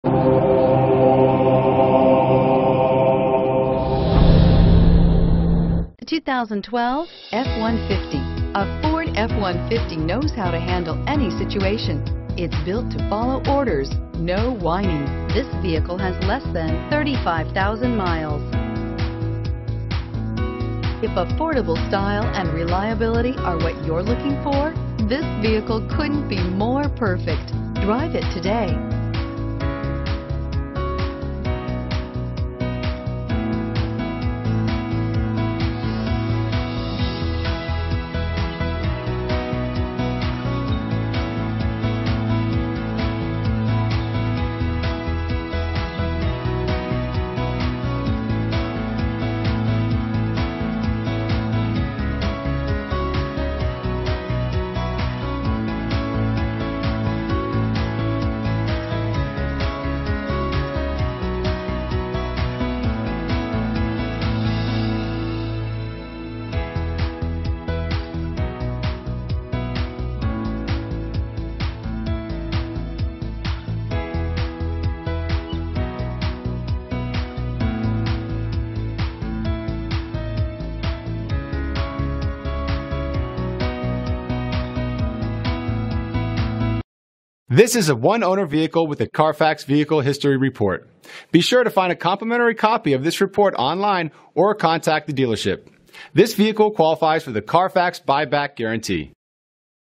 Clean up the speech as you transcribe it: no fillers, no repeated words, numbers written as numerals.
The 2012 F-150. A Ford F-150 knows how to handle any situation. It's built to follow orders, no whining. This vehicle has less than 35,000 miles. If affordable style and reliability are what you're looking for, this vehicle couldn't be more perfect. Drive it today. This is a one-owner vehicle with a Carfax Vehicle History Report. Be sure to find a complimentary copy of this report online or contact the dealership. This vehicle qualifies for the Carfax Buyback Guarantee.